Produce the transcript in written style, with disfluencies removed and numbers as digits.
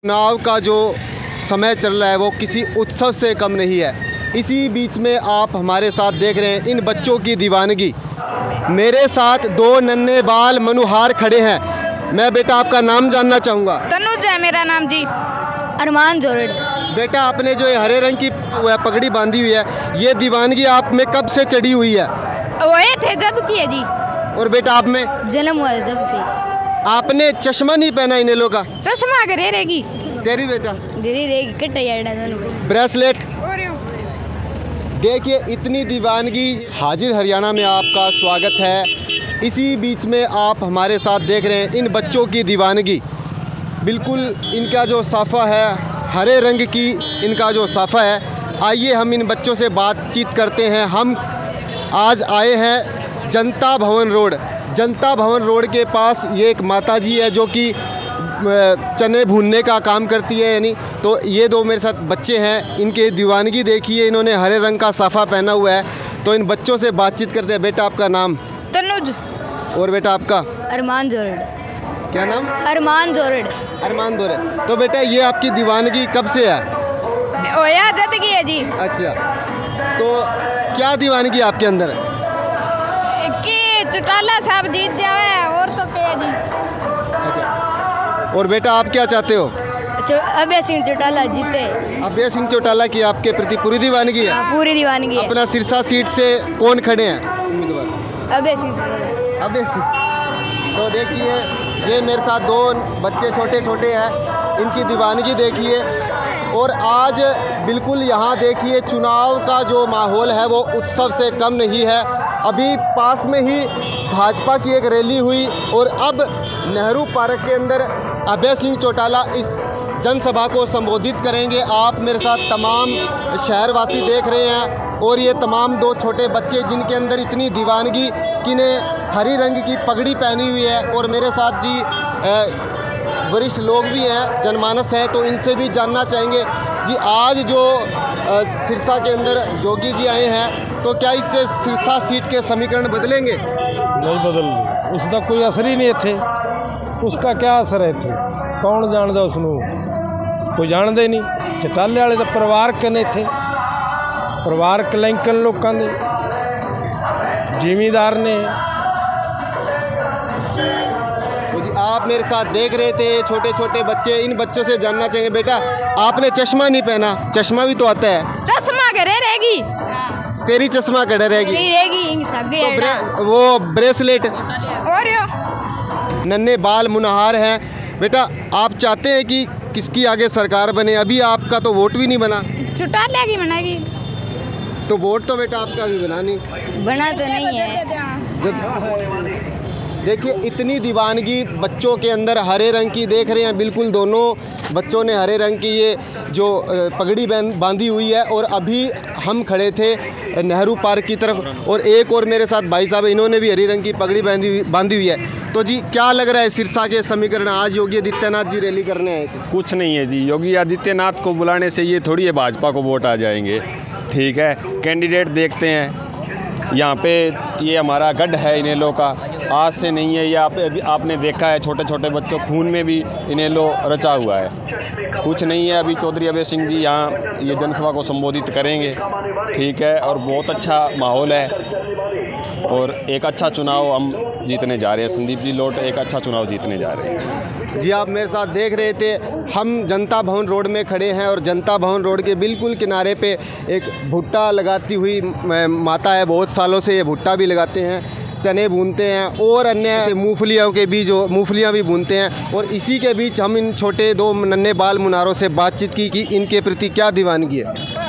चुनाव का जो समय चल रहा है वो किसी उत्सव से कम नहीं है। इसी बीच में आप हमारे साथ देख रहे हैं इन बच्चों की दीवानगी। मेरे साथ दो नन्हे बाल मनुहार खड़े हैं। मैं बेटा आपका नाम जानना चाहूँगा। तनुज है मेरा नाम जी। अरमान जोरड़। बेटा आपने जो ये हरे रंग की पगड़ी बांधी हुई है, ये दीवानगी आप में कब से चढ़ी हुई है? वही थे जब की है जी। और बेटा आप में? जन्म हुआ है जब से। आपने चश्मा नहीं पहना इन लोगों का? चश्मा अगर रहेगी तेरी बेटा धीरे रहेगी कट ब्रेसलेट। देखिए इतनी दीवानगी। हाजिर हरियाणा में आपका स्वागत है। इसी बीच में आप हमारे साथ देख रहे हैं इन बच्चों की दीवानगी। बिल्कुल इनका जो साफ़ा है हरे रंग की, इनका जो साफ़ा है। आइए हम इन बच्चों से बातचीत करते हैं। हम आज आए हैं जनता भवन रोड। जनता भवन रोड के पास ये एक माताजी है जो कि चने भूनने का काम करती है, यानी तो ये दो मेरे साथ बच्चे हैं। इनके दीवानगी देखिए, इन्होंने हरे रंग का साफ़ा पहना हुआ है। तो इन बच्चों से बातचीत करते हैं। बेटा आपका नाम? तनुज। और बेटा आपका? अरमान जोरड़। क्या नाम? अरमान जोरड़। अरमान जोरड़। तो बेटा ये आपकी दीवानगी कब से है? ओया जद की है जी। अच्छा, तो क्या दीवानगी आपके अंदर है? कि चौटाला साहब जीत जावे और तो क्या है जी। अच्छा, और बेटा आप क्या चाहते हो? अभय सिंह चौटाला जीते। अभय सिंह चौटाला की आपके प्रति पूरी दीवानगी है? हाँ, पूरी दीवानगी है। अपना सिरसा सीट से कौन खड़े हैं उम्मीदवार? अभय सिंह चौटाला। अभय सिंह। तो देखिए ये मेरे साथ दो बच्चे छोटे छोटे हैं, इनकी दीवानगी देखिए। और आज बिल्कुल यहाँ देखिए चुनाव का जो माहौल है वो उत्सव से कम नहीं है। अभी पास में ही भाजपा की एक रैली हुई और अब नेहरू पार्क के अंदर अभय सिंह चौटाला इस जनसभा को संबोधित करेंगे। आप मेरे साथ तमाम शहरवासी देख रहे हैं और ये तमाम दो छोटे बच्चे जिनके अंदर इतनी दीवानगी कि ने हरी रंग की पगड़ी पहनी हुई है। और मेरे साथ जी वरिष्ठ लोग भी हैं, जनमानस हैं, तो इनसे भी जानना चाहेंगे जी आज जो सिरसा के अंदर योगी जी आए हैं तो क्या इससे सिरसा सीट के समीकरण बदलेंगे? नहीं बदल, उसका कोई असर ही नहीं इत्थे। उसका क्या असर है इत्थे? कौन जानदा उसनूं? कोई जानदा ही नहीं। चटाले वाले तो परिवारक ने इत्थे, परिवारक लिंकन लोकां दे जिमीदार ने। तो जी आप मेरे साथ देख रहे थे छोटे छोटे बच्चे। इन बच्चों से जानना चाहेंगे, बेटा आपने चश्मा नहीं पहना, चश्मा भी तो आता है। चश्मा अगर रहेगी तेरी चश्मा कड़े रहेगी तो वो ब्रेसलेट और यो नन्हे बाल मुनहार हैं। बेटा आप चाहते हैं कि किसकी आगे सरकार बने? अभी आपका तो वोट भी नहीं बना। चौटाला की बनाएगी तो वोट तो बेटा आपका भी बना नहीं। बना तो नहीं है। देखिए इतनी दीवानगी बच्चों के अंदर हरे रंग की देख रहे हैं। बिल्कुल दोनों बच्चों ने हरे रंग की ये जो पगड़ी बांधी हुई है। और अभी हम खड़े थे नेहरू पार्क की तरफ और एक और मेरे साथ भाई साहब, इन्होंने भी हरी रंग की पगड़ी बांधी हुई है। तो जी क्या लग रहा है सिरसा के समीकरण? आज योगी आदित्यनाथ जी रैली करने आए थे। कुछ नहीं है जी, योगी आदित्यनाथ को बुलाने से ये थोड़ी है भाजपा को वोट आ जाएंगे। ठीक है, कैंडिडेट देखते हैं। यहाँ पे ये हमारा गढ़ है इनेलो का, आज से नहीं है। ये आपने देखा है छोटे छोटे बच्चों खून में भी इनेलो रचा हुआ है। कुछ नहीं है। अभी चौधरी अभय सिंह जी यहाँ ये जनसभा को संबोधित करेंगे। ठीक है, और बहुत अच्छा माहौल है और एक अच्छा चुनाव हम जीतने जा रहे हैं। संदीप जी लोट एक अच्छा चुनाव जीतने जा रहे हैं। जी आप मेरे साथ देख रहे थे, हम जनता भवन रोड में खड़े हैं और जनता भवन रोड के बिल्कुल किनारे पे एक भुट्टा लगाती हुई माता है। बहुत सालों से ये भुट्टा भी लगाते हैं, चने भूनते हैं और अन्य मूंगफलियों के बीज, मूंगफलियाँ भी भूनते हैं। और इसी के बीच हम इन छोटे दो नन्हे बाल मुनारों से बातचीत की कि इनके प्रति क्या दीवानगी है।